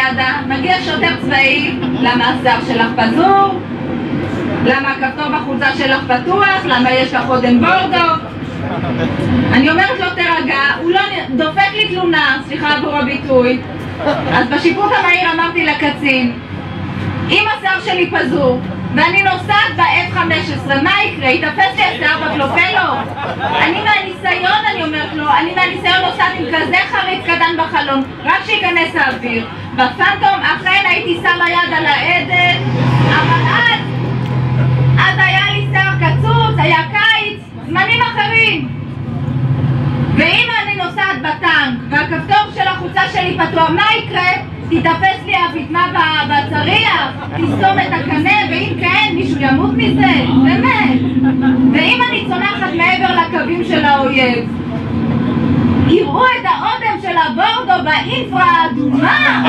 אולימפיאדה, מגיע שוטר צבאי, למה השיער שלך פזור? למה הכפתור בחולצה שלך פתוח? למה יש לך אודם בורדו? אני אומרת לו תרגע, הוא לא דופק לי תלונה, סליחה עבור הביטוי. אז בשיפוט המהיר אמרתי לקצין, אם השיער שלי פזור ואני נוסעת ב-F-15, מה יקרה? יתפס לי השיער בפלופלו? אני מהניסיון, אני אומרת לו, אני מהניסיון נוסעת עם כזה חריץ קטן בחלון, רק שיכנס האוויר. בפנטום אכן הייתי שמה יד על העדן, אבל אז היה לי שיער קצוץ, היה קיץ, זמנים אחרים. ואם אני נוסעת בטנק והכפתור של החולצה שלי פתוח, מה יקרה? תתאפס לי הפיטמה בצריח, תסתום את הקנה, ואם כן, מישהו ימות מזה, באמת. ואם אני צונחת מעבר לקווים של האויב, יראו את האודם של הבורדו באינפרה האדומה.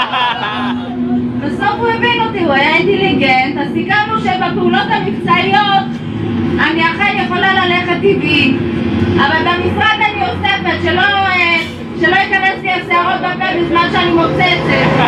בסוף הוא הבין אותי, הוא היה אינטליגנט, אז סיכמנו שבפעולות המבצעיות אני אכן יכולה ללכת טבעי, אבל במשרד אני אוספת שלא ייכנס לי השערות בפה בזמן שאני מוצצת.